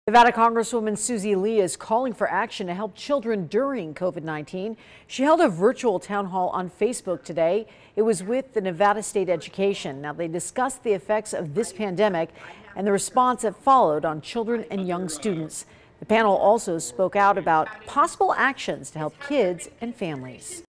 Nevada Congresswoman Susie Lee is calling for action to help children during COVID-19. She held a virtual town hall on Facebook today. It was with the Nevada State Education. Now, they discussed the effects of this pandemic and the response that followed on children and young students. The panel also spoke out about possible actions to help kids and families.